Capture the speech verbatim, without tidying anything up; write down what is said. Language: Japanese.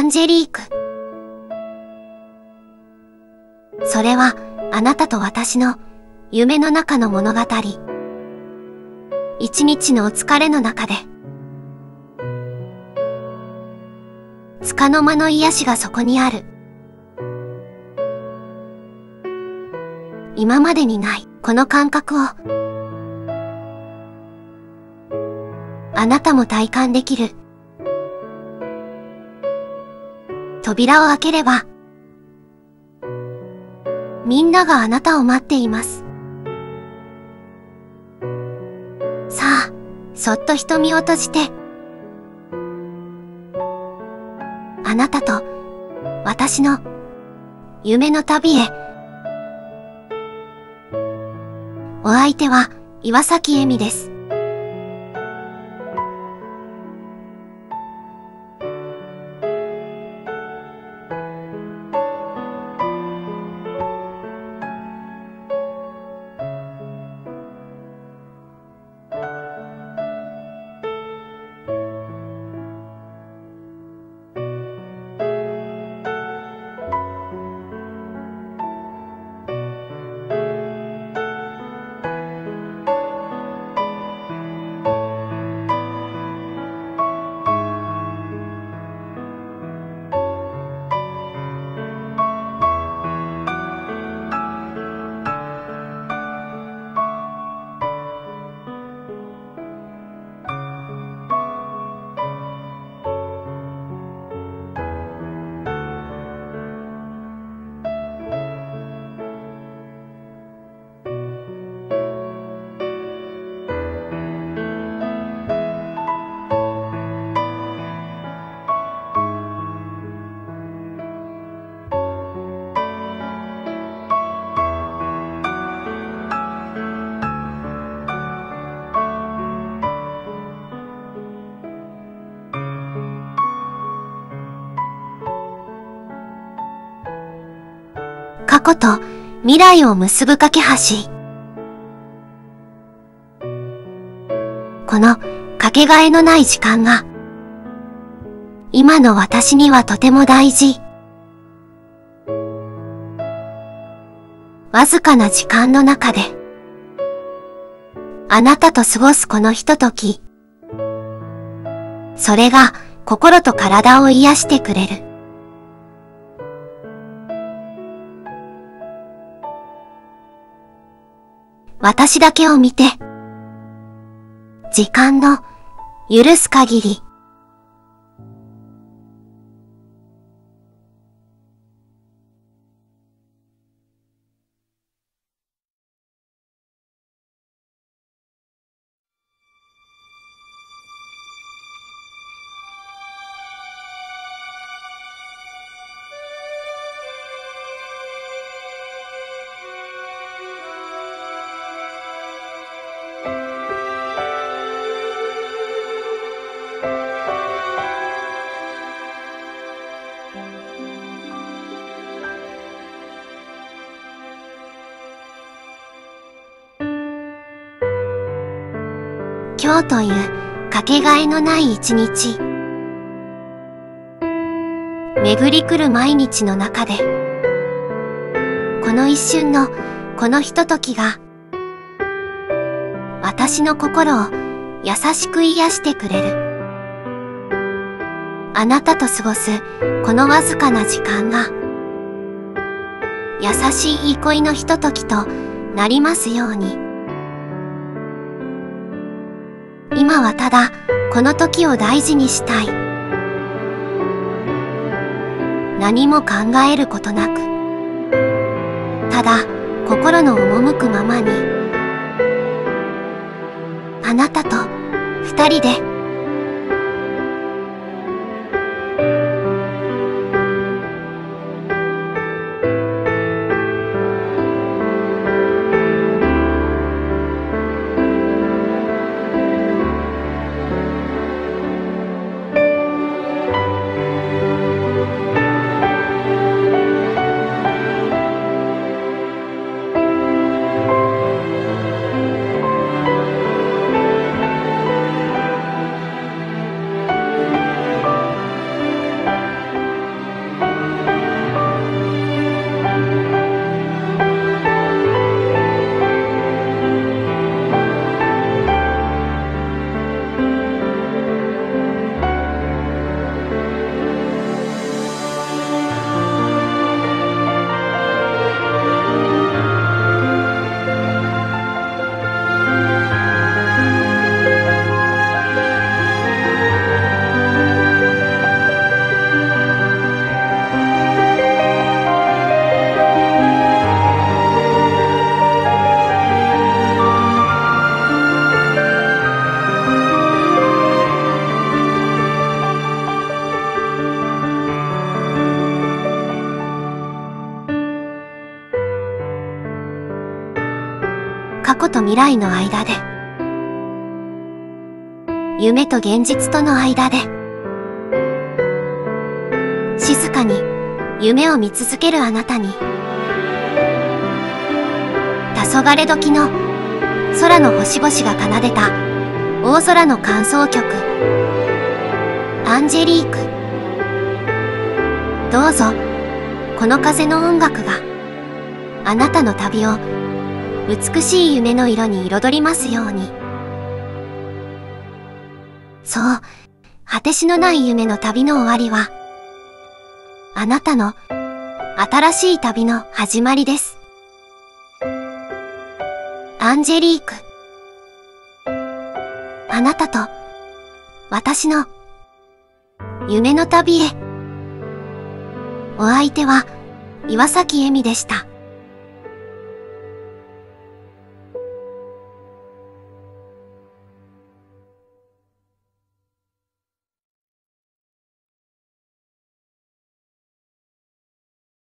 ンジェリーク。それはあなたと私の夢の中の物語。一日のお疲れの中で束の間の癒しがそこにある。今までにないこの感覚をあなたも体感できる。扉を開ければみんながあなたを待っています。さあ、そっと瞳を閉じて、あなたと私の夢の旅へ。お相手は岩崎恵美です。過去と未来を結ぶ架け橋。このかけがえのない時間が今の私にはとても大事。わずかな時間の中であなたと過ごすこのひととき、それが心と体を癒してくれる。私だけを見て、時間の許す限り。今日というかけがえのない一日。巡り来る毎日の中で、この一瞬のこのひとときが、私の心を優しく癒してくれる。あなたと過ごすこのわずかな時間が、優しい憩いのひとときとなりますように。今はただこの時を大事にしたい。何も考えることなく、ただ心の赴くままに、あなたと二人で。 過去と未来の間で、夢と現実との間で、静かに夢を見続けるあなたに、黄昏時の空の星々が奏でた大空の間奏曲、アンジェリーク。どうぞ、この風の音楽があなたの旅を美しい夢の色に彩りますように。そう、果てしのない夢の旅の終わりは、あなたの新しい旅の始まりです。アンジェリーク。あなたと私の夢の旅へ。お相手は岩崎恵美でした。